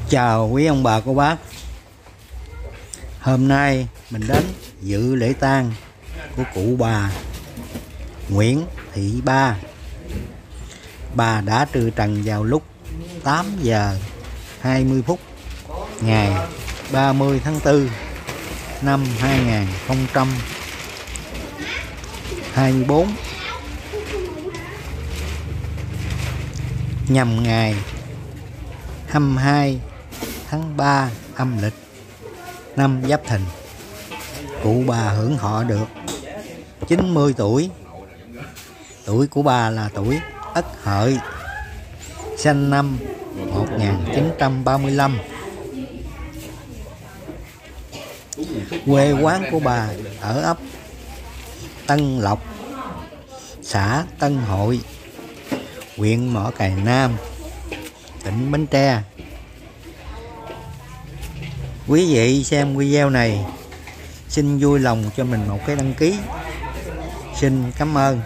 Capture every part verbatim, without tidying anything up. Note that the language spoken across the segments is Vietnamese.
Chào quý ông bà cô bác. Hôm nay mình đến dự lễ tang của cụ bà Nguyễn Thị Ba. Bà đã từ trần vào lúc tám giờ hai mươi phút ngày ba mươi tháng tư năm hai nghìn không trăm hai mươi tư, nhằm ngày hai mươi hai tháng ba âm lịch năm Giáp Thìn. Cụ bà hưởng thọ được chín mươi tuổi. Tuổi của bà là tuổi Ất Hợi, sinh năm một nghìn chín trăm ba mươi lăm. Quê quán của bà ở ấp Tân Lộc, xã Tân Hội, huyện Mỏ Cày Nam, tỉnh Bến Tre. Quý vị xem video này xin vui lòng cho mình một cái đăng ký. Xin cảm ơn.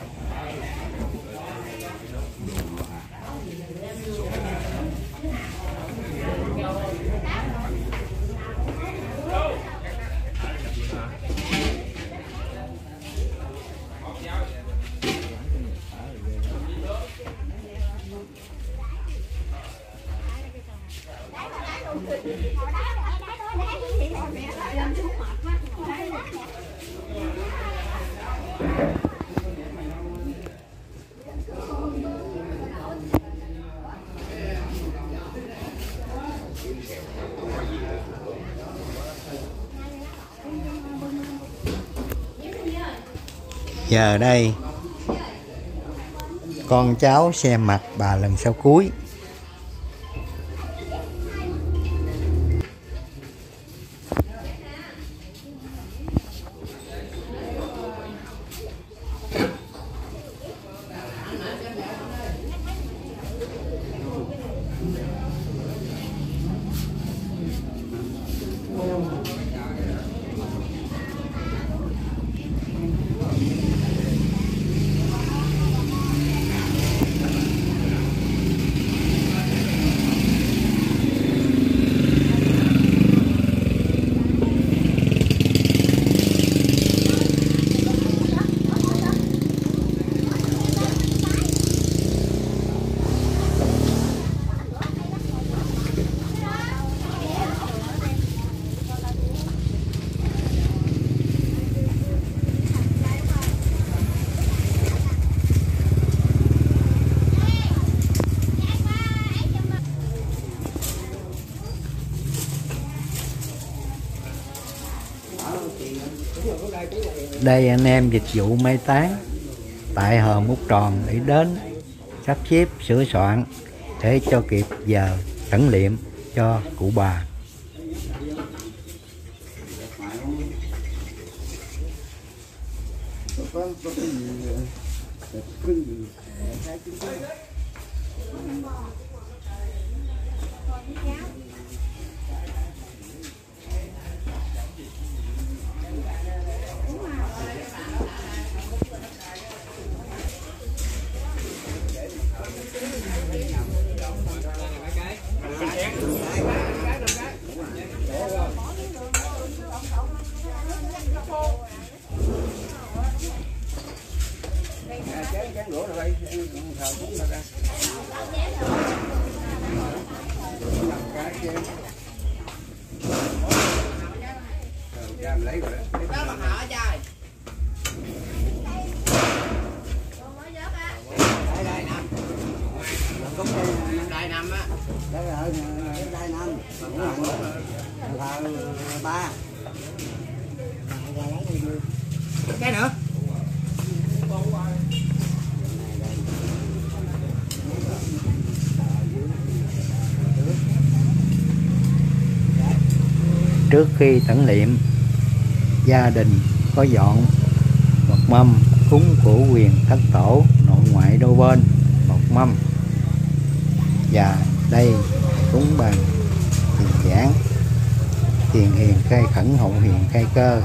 Giờ đây con cháu xem mặt bà lần sau cuối. Đây anh em dịch vụ mai táng tại Hòn Mút Tròn để đến sắp xếp sửa soạn để cho kịp giờ tẩn liệm cho cụ bà. Cái nữa. Trước khi tẩn liệm, gia đình có dọn một mâm cúng của quyền thất tổ nội ngoại đôi bên một mâm, và đây cúng bằng tiền giảng, tiền hiền khai khẩn hậu hiền khai cơ,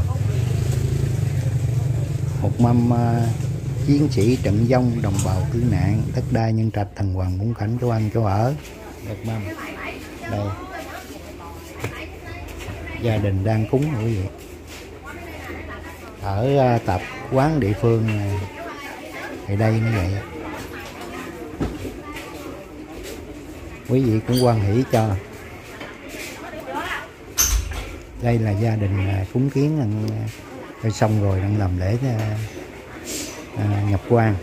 một mâm uh, chiến sĩ trận vong đồng bào tử nạn, đất đai nhân trạch thần hoàng bốn cảnh chỗ ăn chỗ ở, một mâm đây gia đình đang cúng quý vị. Ở tập quán địa phương thì đây như vậy. Quý vị cũng hoan hỷ cho. Đây là gia đình cúng kiến đang xong rồi đang làm lễ à, nhập quan.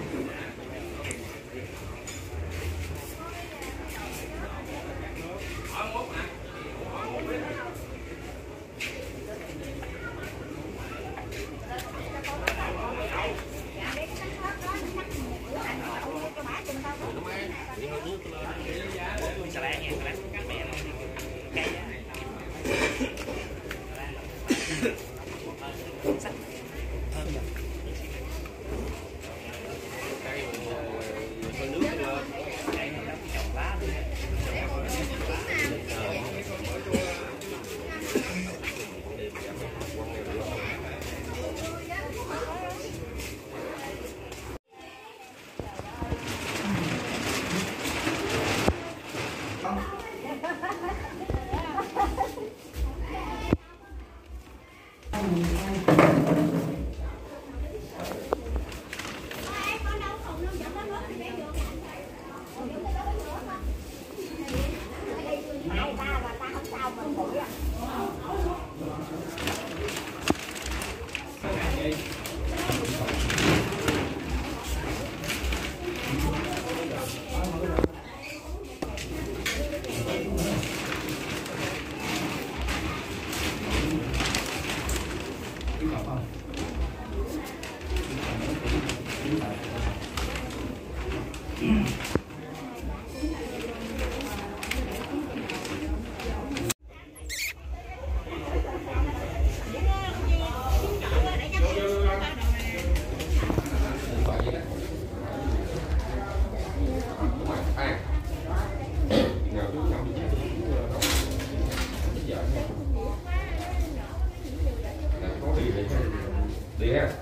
Đi ha.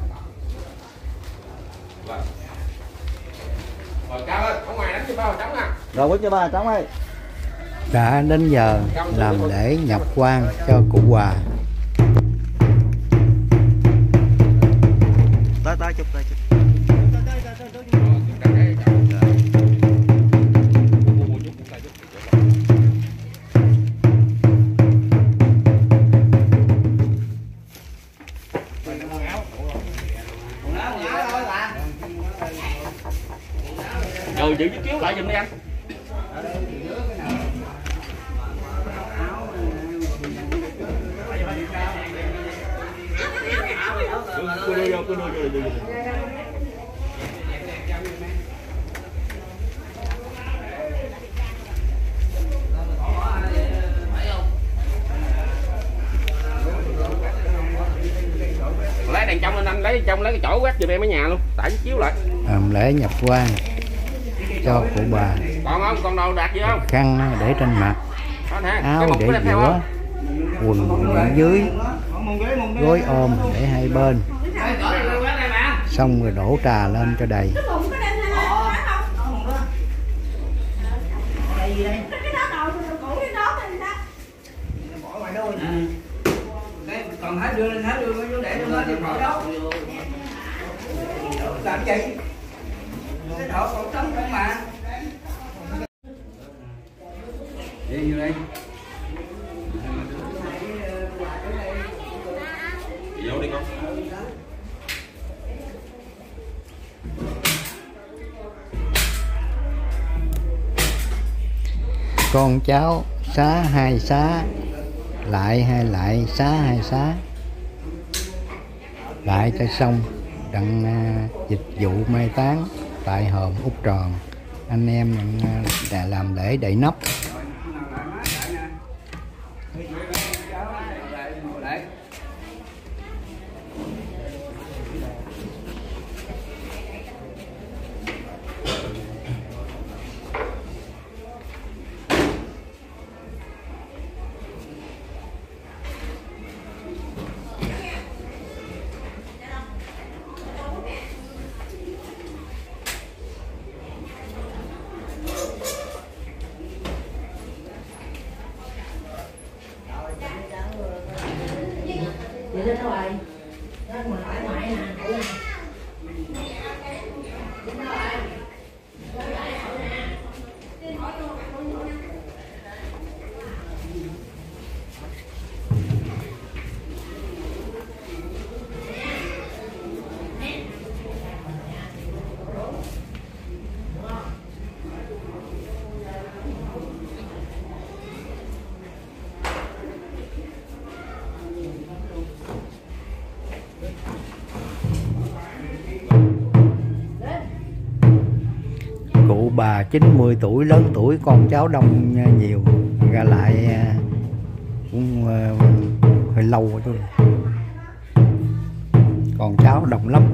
Vâng. Rồi Cao ơi, ở ngoài đánh cho bao trống à. Rồi quýt cho ba trống ơi. Đã đến giờ làm lễ nhập quan cho cụ Hòa. Tới tới chụp tới chụp. Rồi giữ chiếc chiếu lại giùm đi anh. Cô đưa vô, cô đưa vô, đưa vô. Lấy đèn trong lên anh, lấy trong lấy cái chỗ quét giùm em ở nhà luôn, tải chiếc chiếu lại. Làm lễ nhập quan cho cụ bà. Còn không, còn đồ đạt gì không? Khăn để trên mặt, áo để giữa, quần ở dưới, gối ôm để hai bên. Xong rồi đổ trà lên cho đầy. Còn hết đưa lên hết đưa vô để cho nó đi khỏi đâu. Làm gì? Cái đổ còn trống không mà. Đi vô đây. Vô đi con. Con cháu xá hai xá, lại hai lại xá hai xá, lại cho xong đặng uh, dịch vụ mai táng tại hòm Út Tròn. Anh em đặng, uh, đã làm lễ đậy nắp. Chị lên đâu rồi? Nó ngồi hỏi ngoại nè, cụ nè. Cụ bà chín mươi tuổi, lớn tuổi, con cháu đông nhiều, ra lại cũng hơi lâu rồi, con cháu đông lắm.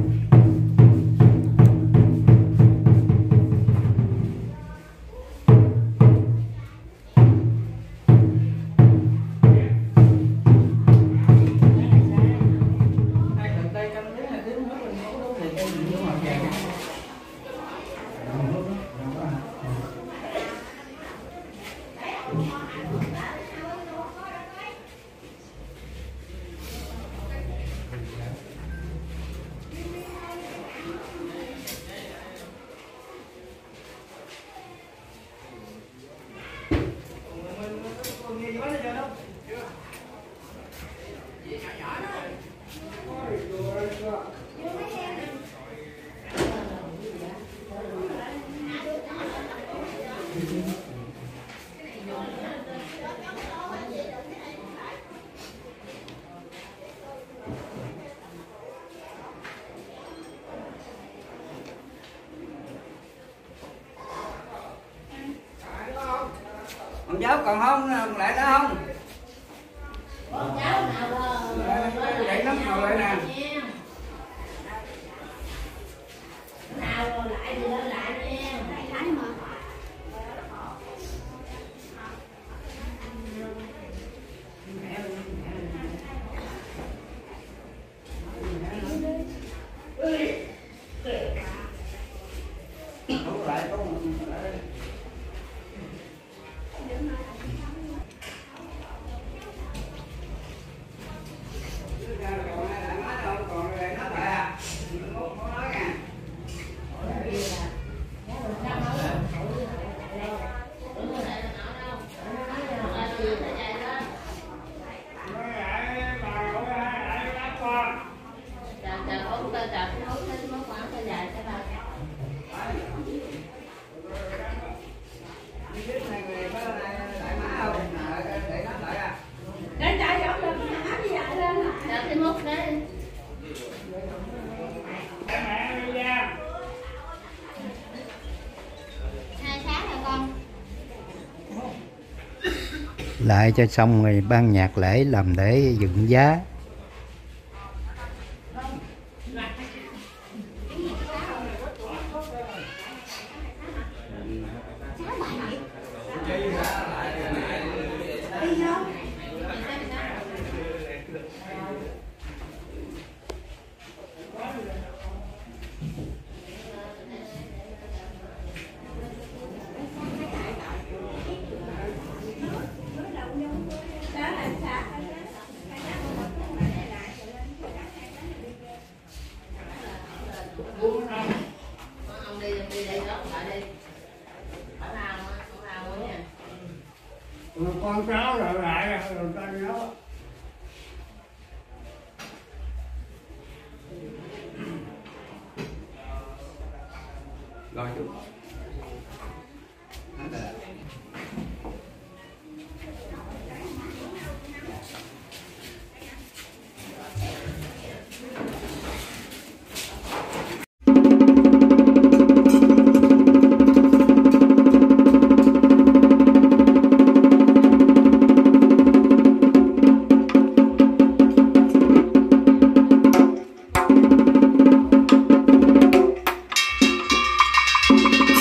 Con cháu còn không, còn lại đó không? Con cháu nào rồi? Vậy lắm ngồi lại nè. Nào rồi lại thì lên lại nha. Lại mà. Đúng lại có một lại. Lại cho xong rồi ban nhạc lễ làm để dựng giá. Con cháu lại lại rồi ta nhớ. Rồi chú. Thank you.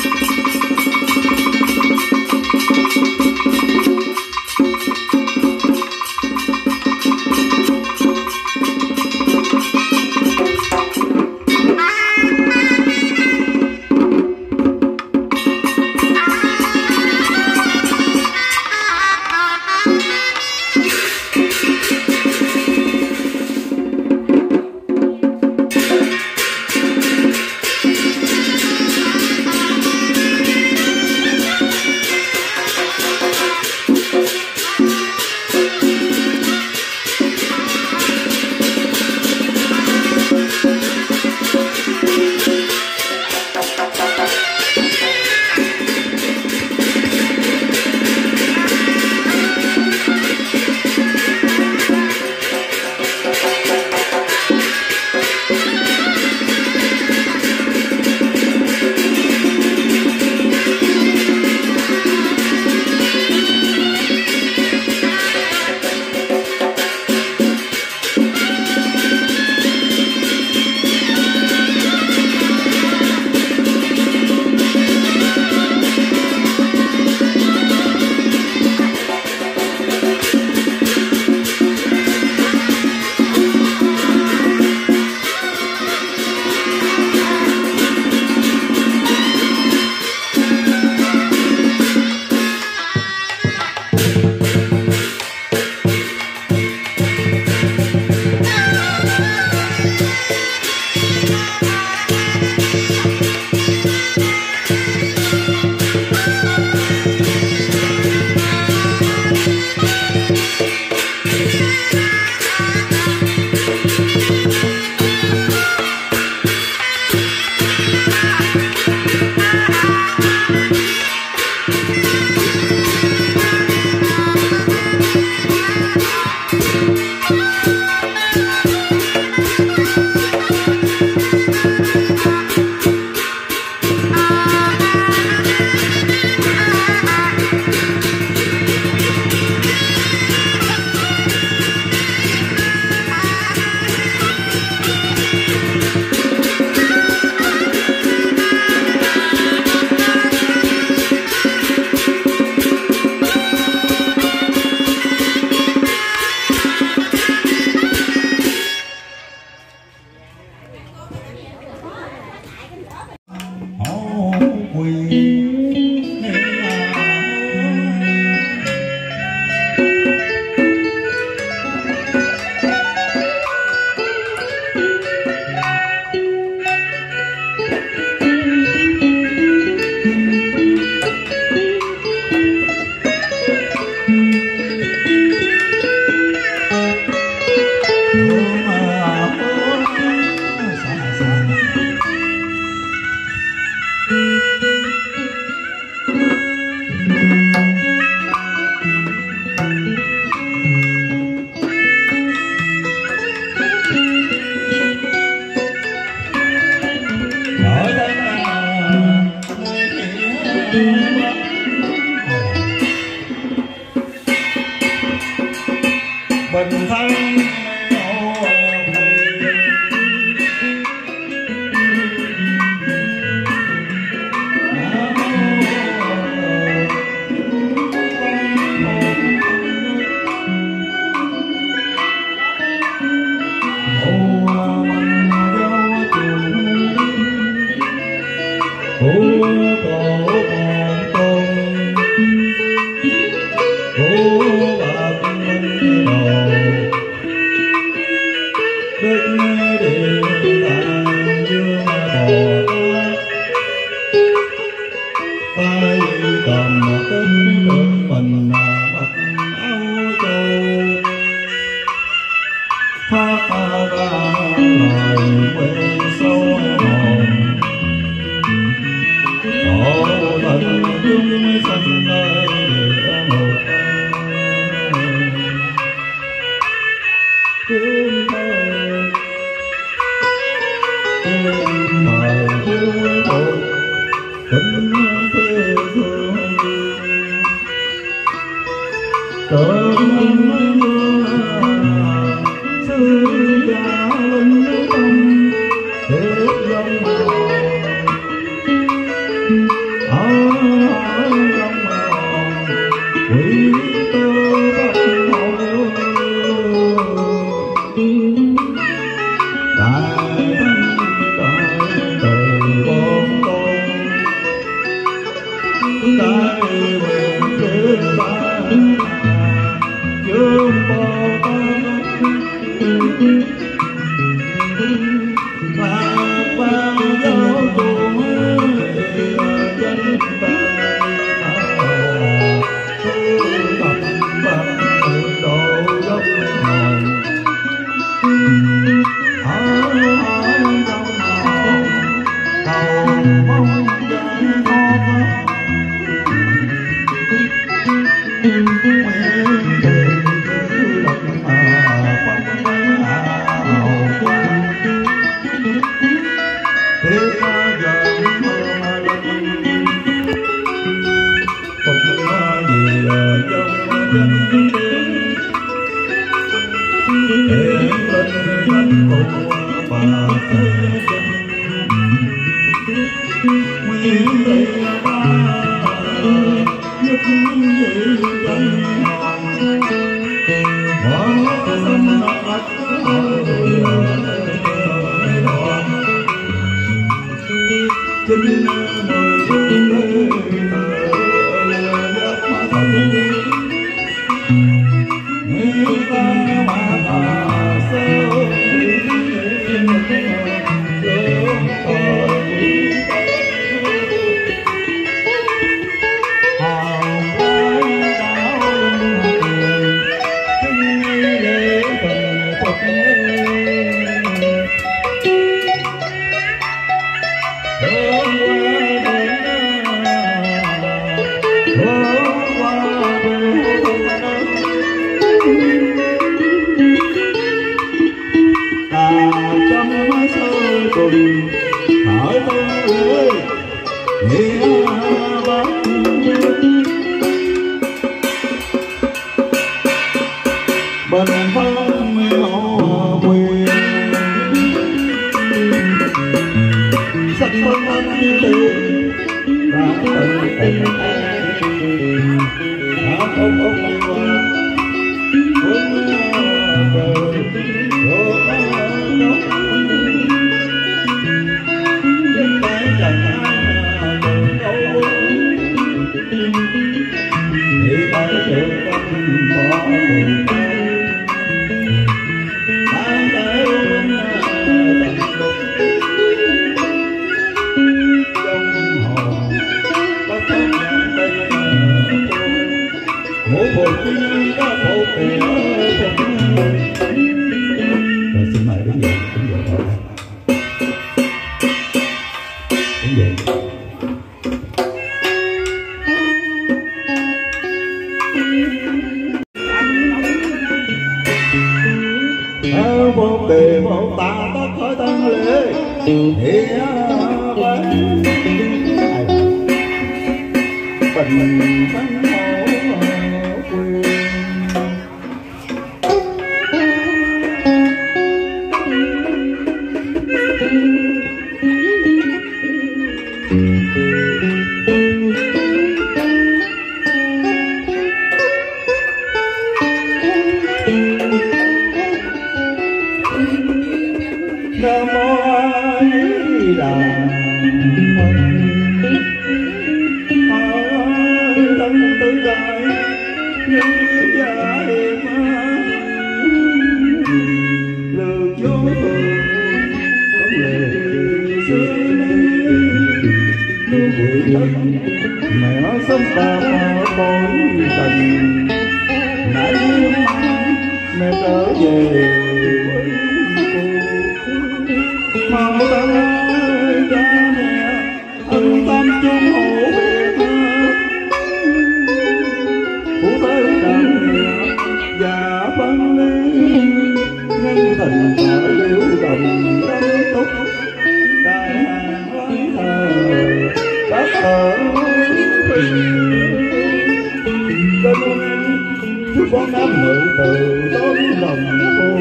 con nam nữ từ tốn lòng cô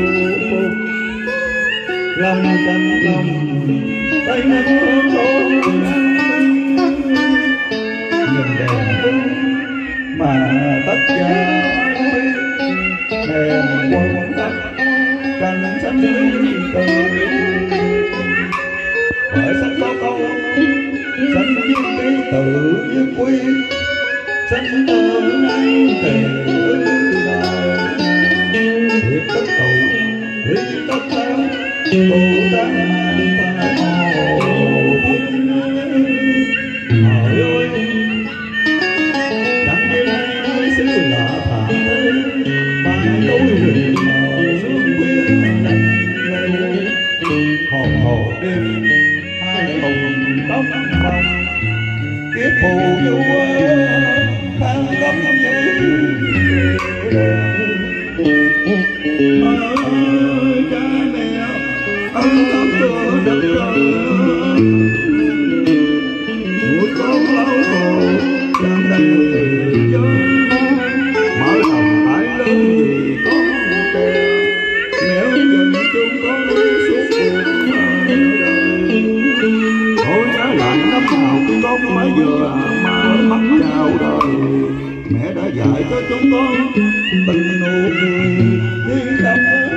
lòng canh lòng tay nắm hôn nhìn đèn mà tất cả đèn quân tắt canh sách lý từ bởi sách có câu sách viết ký tự viết quy sách tơ nay về thiệt tất tụ lý tất tán tụ tán mà phải hồ thiên hỏi ơi chẳng biết ai xứ lạ thả thế phải đối rừng mờ sương khuya lạnh lẽo hòn hồ đêm hai tùng tóc bông kiếp phù du khăn gấm giấy ơi cha mẹ ân thấm đưa đất trời nuôi con lau khổ chẳng đành từ chơi mở lòng phải lớn vì con kè nếu dần chúng con đi suốt cuộc đời thôi nhớ lại năm nào con mới vừa mở mắt chào đời mẹ đã dạy cho chúng con từng nụ cười đi khắp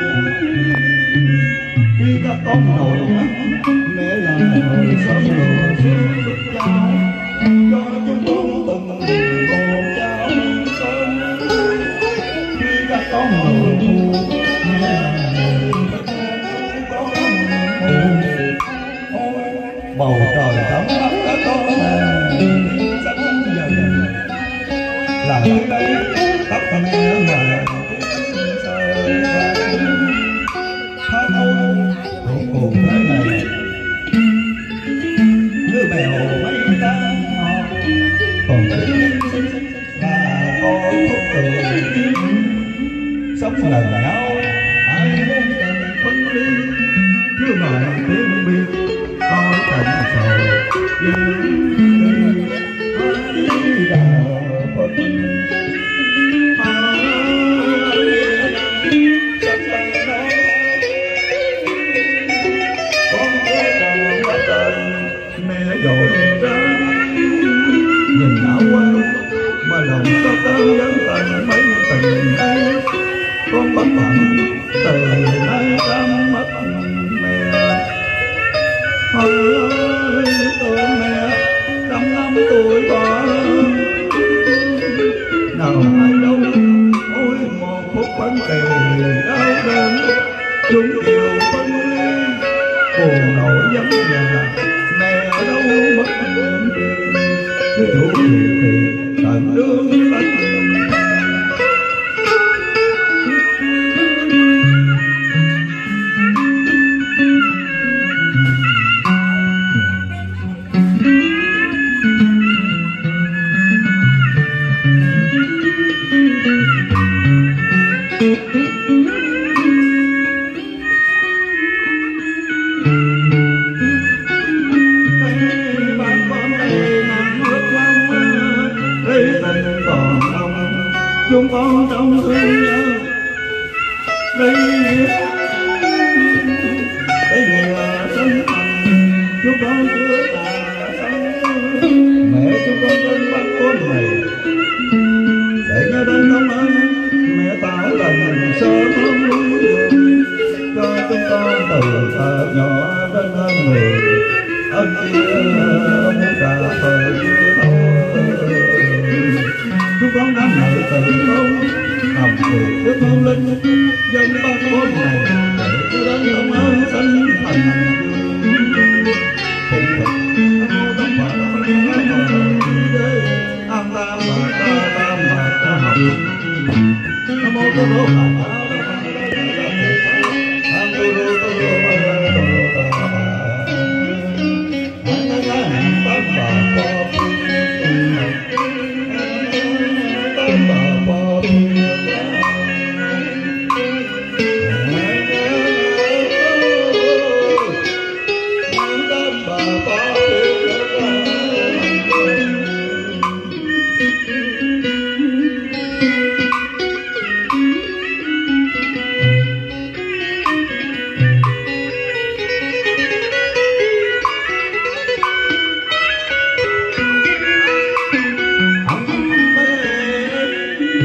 khi các con nổi mẹ là người sống lùa xuống bức chào cho chúng con từng một chào cơm khi các con nổi mẹ là người con bầu trời thấm ấm các con là sẵn dần là tới đây tóc mẹ mà tha thôi cuối cùng thế này như bèo mấy ta còn tính và có khúc cười sống lần nhau ai muốn cần phân ly cứ nói tiếng biệt coi cảnh sầu nhưng ai đã phật rồi ra nhìn ảo quan mà lòng có tơ vấn tình mấy tình ấy con bất hạnh từ nay cam mất mẹ ơi tôi mẹ trăm năm tuổi bỏ nào ai đâu ôi một phút vấn đề đau đớn chúng chiều phân ly buồn nỗi vắng nhà mẹ ở đâu mất cái chủ thiệt thì tận đương tận chúng con trong thương nhớ đây đây là sân thành chúng con chưa tà sân mẹ chúng con tên bắt con này để nhớ đến công ơn mẹ tạo lành sớm hôm núi đường cho chúng con từ thơ nhỏ đến hơn người ơn kia muốn trả thời chưa thôi chúng con đã nợ từ lâu hồng cuộc đức hôn linh dân ba con này để cho đến công ơn sanh thành phụng thực nam mô tát phật nam mô an tam mà ta tam mà ta học nam mô tát đô phật nam mô tát đô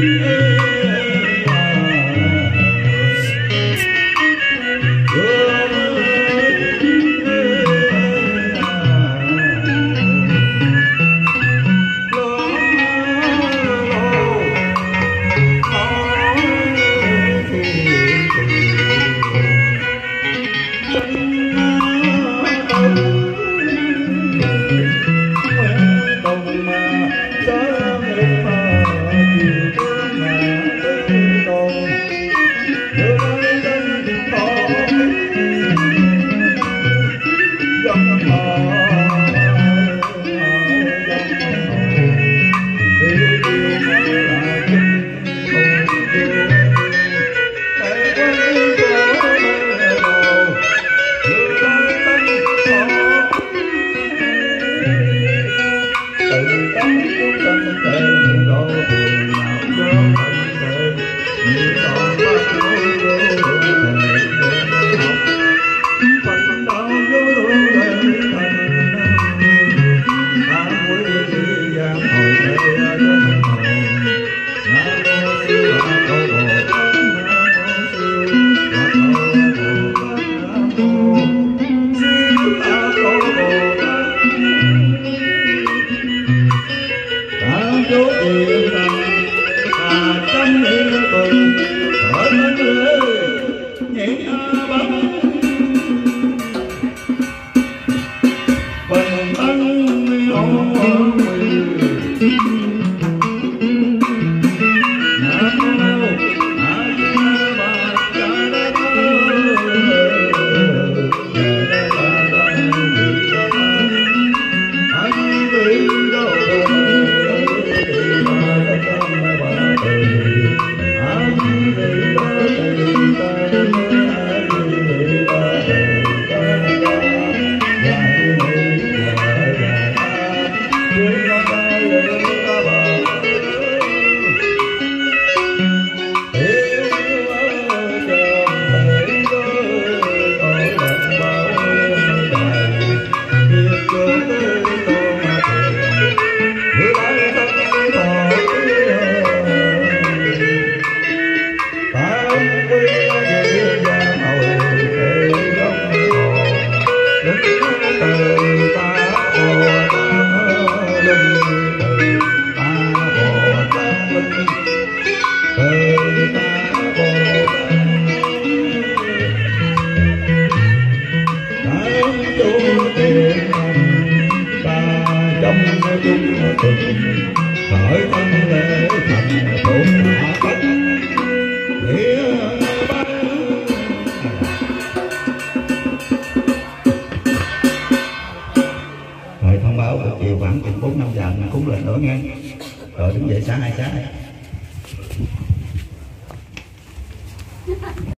Rồi đứng dậy sáng hai sáng.